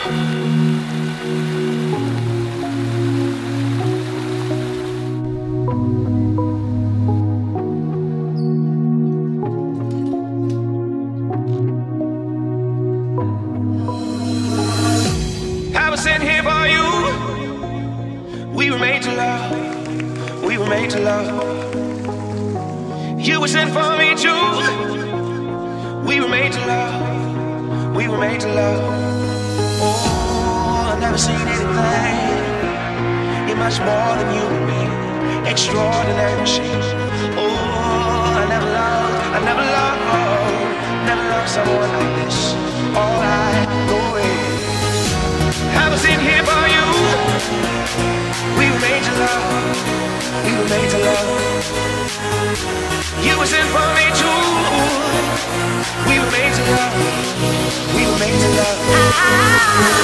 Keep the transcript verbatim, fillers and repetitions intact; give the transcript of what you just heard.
I was sent here for you. We were made to love. We were made to love. You were sent for me too. We were made to love. We were made to love. Oh, I've never seen anything. You're much more than you and me. Extraordinary machine. Oh, I never loved, I never loved, oh, never loved someone like this. All I go in. I was in here for you. We were made to love. We were made to love. You were sent for me too. We were made to love. We were made to love.